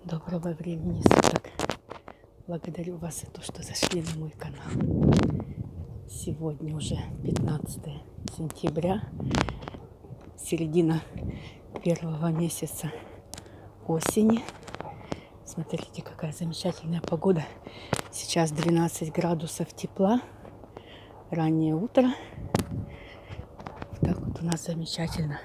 Доброго времени суток. Благодарю вас за то, что зашли на мой канал. Сегодня уже 15 сентября, середина первого месяца осени. Смотрите, какая замечательная погода. Сейчас 12 градусов тепла, раннее утро. Так вот у нас замечательно.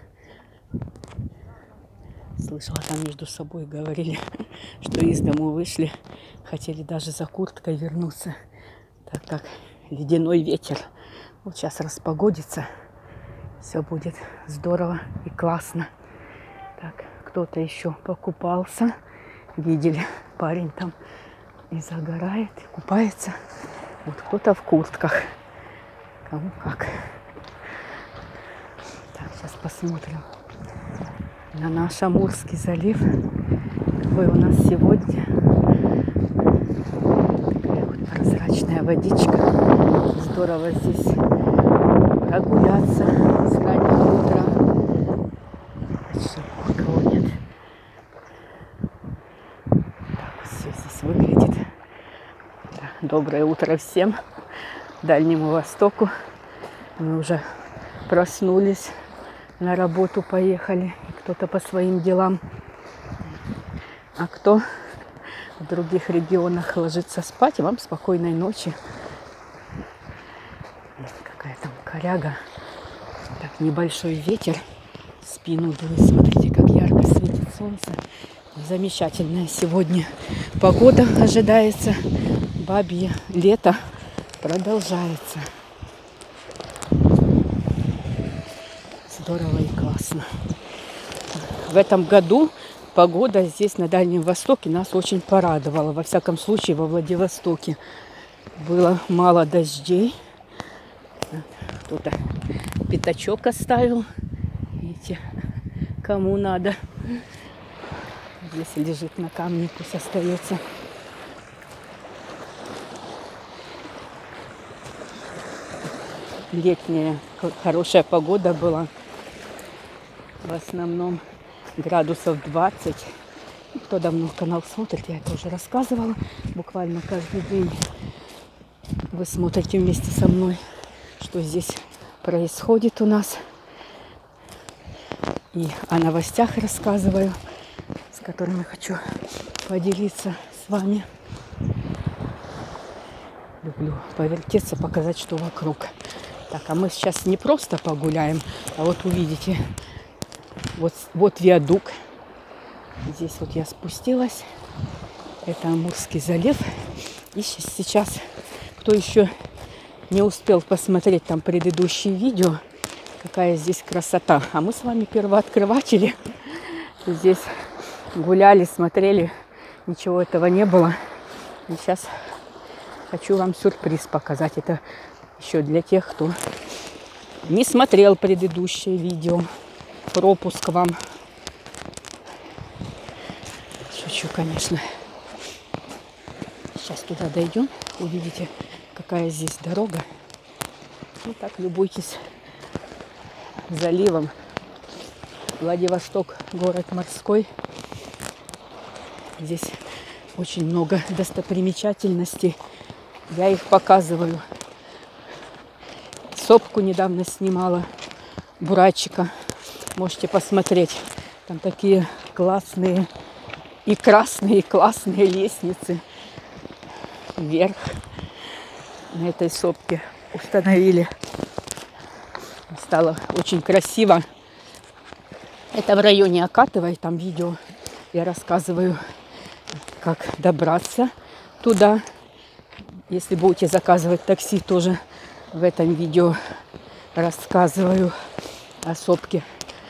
Слышала, там между собой говорили, что из дому вышли, хотели даже за курткой вернуться, так как ледяной ветер. Вот сейчас распогодится, все будет здорово и классно. Так, кто-то еще покупался, видели, парень там и загорает, и купается. Вот кто-то в куртках, кому как. Так, сейчас посмотрим на наш Амурский залив, какой у нас сегодня. Такая вот прозрачная водичка. Здорово здесь прогуляться с раннего утра. Почти никого нет. Так вот все здесь выглядит. Да, доброе утро всем. Дальнему Востоку. Мы уже проснулись, на работу поехали. Кто-то по своим делам, а кто в других регионах ложится спать. И вам спокойной ночи. Какая там коряга. Так, небольшой ветер в спину дует. Смотрите, как ярко светит солнце. Замечательная сегодня погода ожидается. Бабье лето продолжается. Здорово и классно. В этом году погода здесь на Дальнем Востоке нас очень порадовала. Во всяком случае, во Владивостоке было мало дождей. Кто-то пятачок оставил. Видите, кому надо. Здесь лежит на камне, пусть остается. Летняя хорошая погода была. В основном градусов 20. Кто давно канал смотрит, я это уже рассказывала. Буквально каждый день вы смотрите вместе со мной, что здесь происходит у нас. И о новостях рассказываю, с которыми хочу поделиться с вами. Люблю повертеться, показать, что вокруг. Так, а мы сейчас не просто погуляем, а вот увидите. Вот виадук. Здесь вот я спустилась. Это Амурский залив. И сейчас, кто еще не успел посмотреть там предыдущие видео, какая здесь красота. А мы с вами первооткрыватели. Здесь гуляли, смотрели. Ничего этого не было. И сейчас хочу вам сюрприз показать. Это еще для тех, кто не смотрел предыдущее видео. Пропуск вам. Шучу, конечно. Сейчас туда дойдем. Увидите, какая здесь дорога. Ну так, любуйтесь заливом. Владивосток, город морской. Здесь очень много достопримечательностей. Я их показываю. Сопку недавно снимала. Буратчика. Можете посмотреть. Там такие классные и красные, и классные лестницы вверх на этой сопке установили. Стало очень красиво. Это в районе Акатовой. Там видео я рассказываю, как добраться туда. Если будете заказывать такси, тоже в этом видео рассказываю о сопке.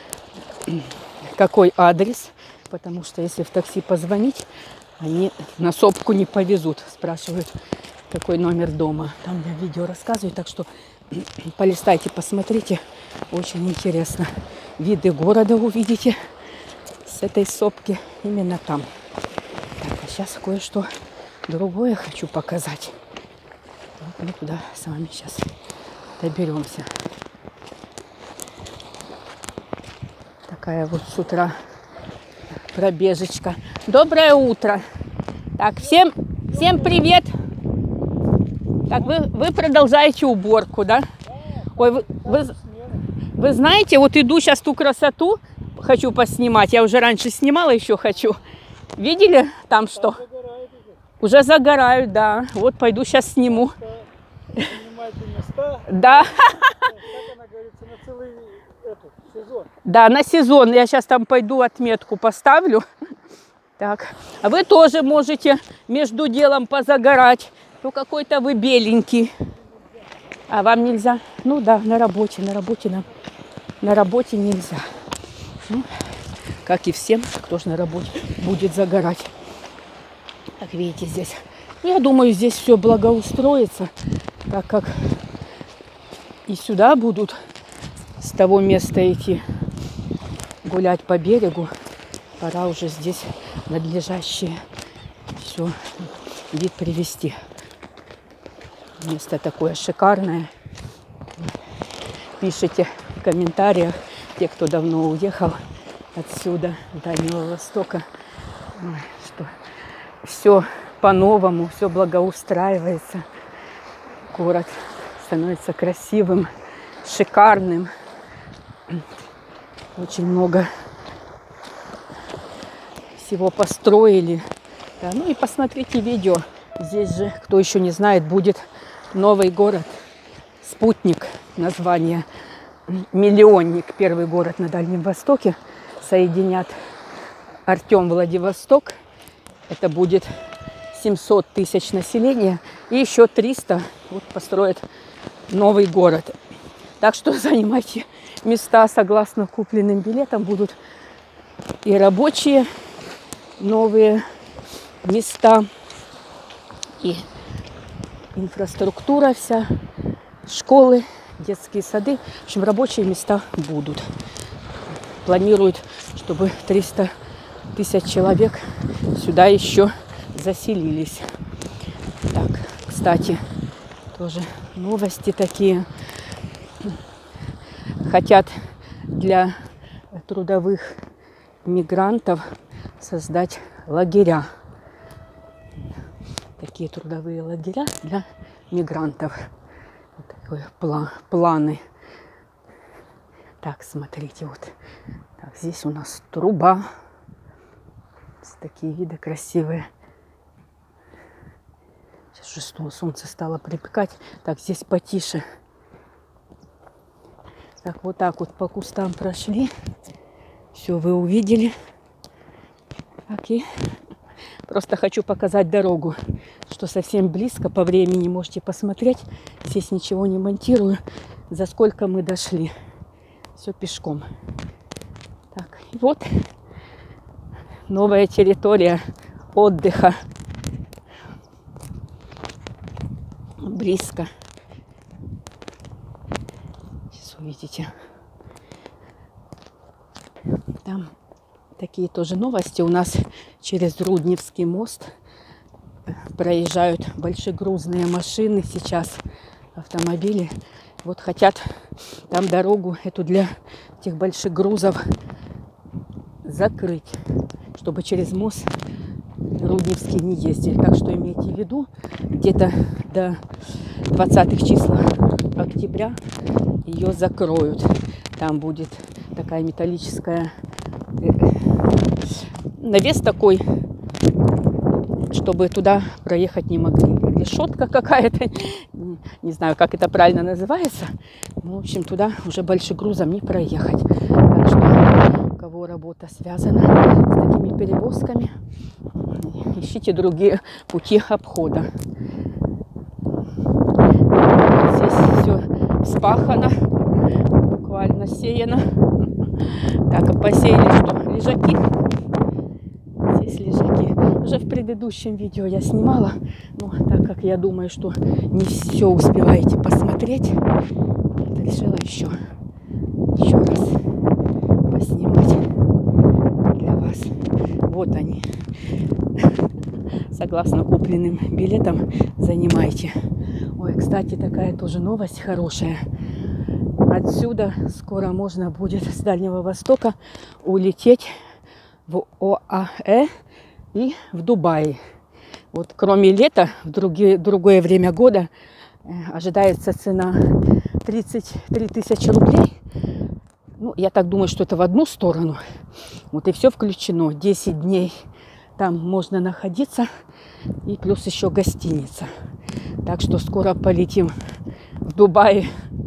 Какой адрес, потому что если в такси позвонить, они на сопку не повезут. Спрашивают, какой номер дома. Там я видео рассказываю, так что полистайте, посмотрите. Очень интересно. Виды города увидите с этой сопки именно там. Так, а сейчас кое-что другое хочу показать. Вот мы туда с вами сейчас доберемся. Такая вот с утра пробежечка. Доброе утро. Так, всем привет. Так, вы продолжаете уборку, да? Ой, вы знаете, вот иду сейчас ту красоту, хочу поснимать. Я уже раньше снимала, еще хочу. Видели там что? Уже загорают, да. Вот пойду сейчас сниму. Снимайте места. Да. Как она говорится, на целый сезон. Да, на сезон. Я сейчас там пойду отметку поставлю. Так. А вы тоже можете между делом позагорать. Ну, какой-то вы беленький. А вам нельзя? Ну да, на работе нельзя. Ну, как и всем, кто же на работе будет загорать. Как видите, здесь. Ну, я думаю, здесь все благоустроится, так как и сюда будут с того места идти гулять по берегу. Пора уже здесь надлежащее все вид привести. Место такое шикарное. Пишите в комментариях, те, кто давно уехал отсюда, с Дальнего Востока, что все по-новому, все благоустраивается. Город становится красивым, шикарным. Очень много всего построили. Да, ну и посмотрите видео. Здесь же, кто еще не знает, будет новый город. Спутник, название. Миллионник, первый город на Дальнем Востоке. Соединят Артем, Владивосток. Это будет 700 тысяч населения. И еще 300 вот построят новый город. Так что занимайте места согласно купленным билетам. Будут и рабочие новые места, и инфраструктура вся, школы, детские сады. В общем, рабочие места будут. Планируют, чтобы 300 тысяч человек сюда еще заселились. Так, кстати, тоже новости такие. Хотят для трудовых мигрантов создать лагеря. Такие трудовые лагеря для мигрантов. Вот такие планы. Так, смотрите, вот. Так, здесь у нас труба. Такие виды красивые. Сейчас уже солнце стало припекать. Так, здесь потише. Так, вот по кустам прошли. Все вы увидели. Так, и просто хочу показать дорогу, что совсем близко по времени можете посмотреть. Здесь ничего не монтирую. За сколько мы дошли. Все пешком. Так, и вот новая территория отдыха. Близко. Сейчас увидите. Там такие тоже новости. У нас через Рудневский мост проезжают большегрузные машины сейчас, автомобили. Вот хотят там дорогу эту для этих больших грузов закрыть, чтобы через мост Рудневский не ездили. Так что имейте в виду, где-то до 20-х числа октября ее закроют. Там будет такая металлическая навес такой, чтобы туда проехать не могли. Решетка какая-то, не знаю, как это правильно называется. Ну, в общем, туда уже большегрузом не проехать. Так что, у кого работа связана с такими перевозками, ищите другие пути обхода. Здесь все вспахано, буквально сеяно. Так, а посеяли что? Лежаки. Здесь лежаки. Уже в предыдущем видео я снимала, но так как я думаю, что не все успеваете посмотреть, решила еще раз поснимать для вас. Вот они. Согласно купленным билетам занимайте. Ой, кстати, такая тоже новость хорошая. Отсюда скоро можно будет с Дальнего Востока улететь в ОАЭ и в Дубае. Вот кроме лета, в другое время года ожидается цена 33 тысячи рублей. Ну, я так думаю, что это в одну сторону. Вот и все включено. 10 дней там можно находиться. И плюс еще гостиница. Так что скоро полетим в Дубай.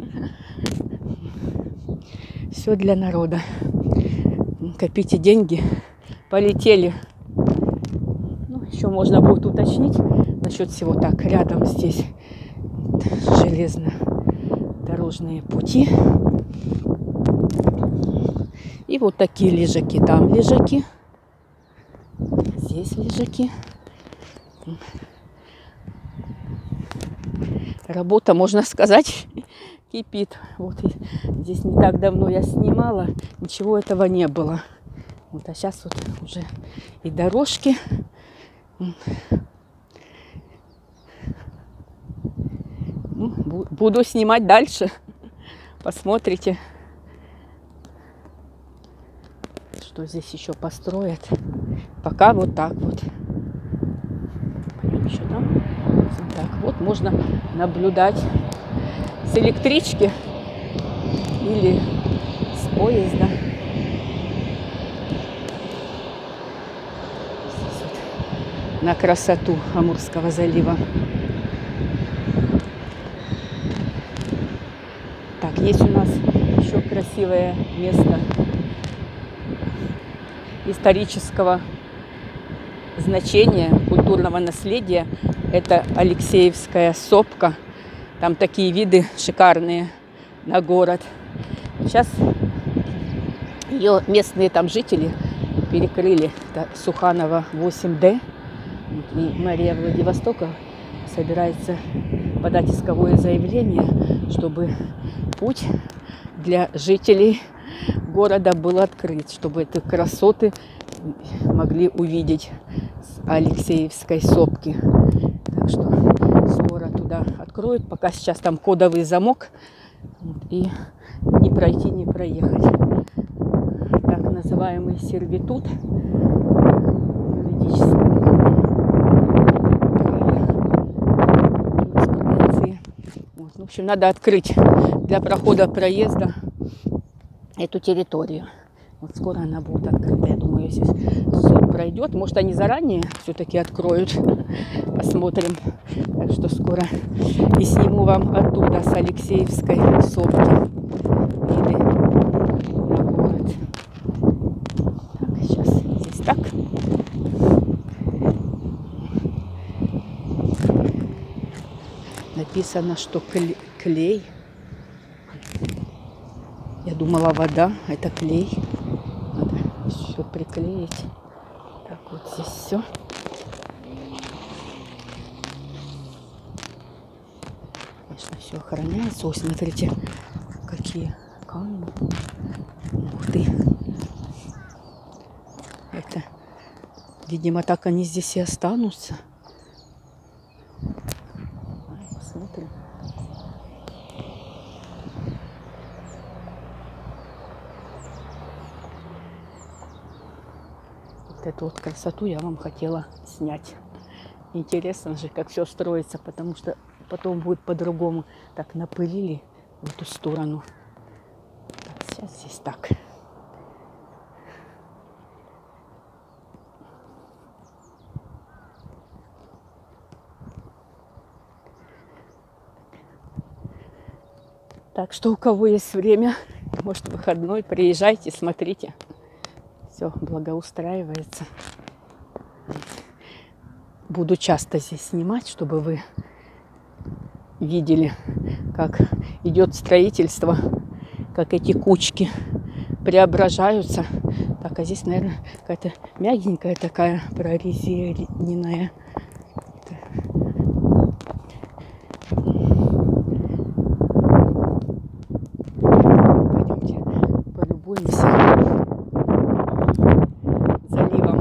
Все для народа. Копите деньги. Полетели. Ну, еще можно будет уточнить насчет всего. Так, рядом здесь железнодорожные пути. И вот такие лежаки. Там лежаки. Здесь лежаки. Работа, можно сказать, кипит. Вот здесь не так давно я снимала. Ничего этого не было. Вот, а сейчас вот уже и дорожки. Ну, буду снимать дальше. Посмотрите, что здесь еще построят. Пока вот так вот. Пойдем еще там. Вот так вот можно наблюдать с электрички или с поезда. Здесь вот на красоту Амурского залива. Так, есть у нас еще красивое место исторического значения, культурного наследия. Это Алексеевская сопка. Там такие виды шикарные на город. Сейчас ее местные там жители перекрыли. Это Суханова 8D. И мэрия Владивостока собирается подать исковое заявление, чтобы путь для жителей города был открыт, чтобы эти красоты могли увидеть с Алексеевской сопки. Так что скоро туда откроют. Пока сейчас там кодовый замок. И не пройти, не проехать. Так называемый сервитут юридическом праве. Вот. В общем, надо открыть для прохода проезда эту территорию. Вот скоро она будет открыта. Я думаю, если суд пройдет, может, они заранее все-таки откроют. Посмотрим. Так что скоро и сниму вам оттуда, с Алексеевской сопки, виды на город. Так, сейчас здесь так. Написано, что клей. Я думала, вода, а это клей. Надо все приклеить. Так, вот здесь все. Конечно, все охраняется. Ой, смотрите, какие камни. Ух ты. Это, видимо, так они здесь и останутся. Посмотрим. Эту вот красоту я вам хотела снять. Интересно же, как все строится, потому что потом будет по-другому. Так, напылили в эту сторону. Так, сейчас здесь так. Так что у кого есть время, может, выходной, приезжайте, смотрите. Все благоустраивается. Буду часто здесь снимать, чтобы вы видели, как идет строительство, как эти кучки преображаются. Так, а здесь, наверное, какая-то мягенькая такая прорезиненная. Пойдемте полюбуемся заливом.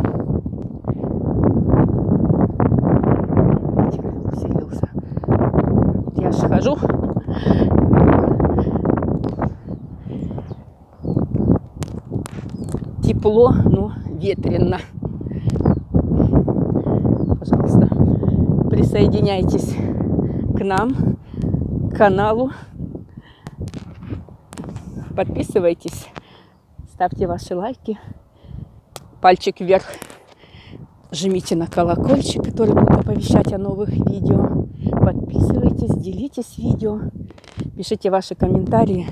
Усилился. Я же хожу. Тепло, но ветрено. Пожалуйста, присоединяйтесь к нам, к каналу. Подписывайтесь, ставьте ваши лайки, пальчик вверх, жмите на колокольчик, который будет оповещать о новых видео. Подписывайтесь, делитесь видео, пишите ваши комментарии.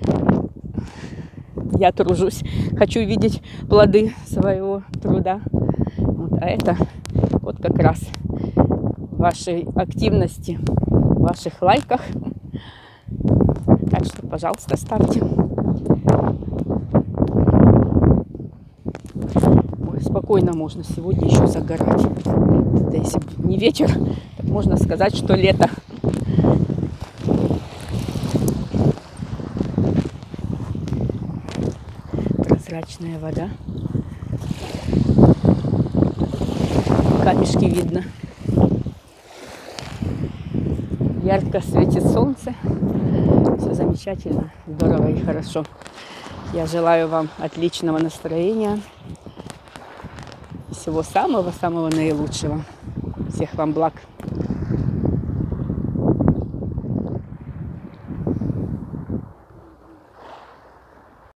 Я тружусь, хочу видеть плоды своего труда. Вот, а это вот как раз вашей активности, ваших лайках. Так что, пожалуйста, ставьте. Ой, спокойно можно сегодня еще загорать. Да, если не вечер, так можно сказать, что лето. Прозрачная вода. Камешки видно. Ярко светит солнце. Все замечательно, здорово и хорошо. Я желаю вам отличного настроения. Всего самого-самого наилучшего. Всех вам благ.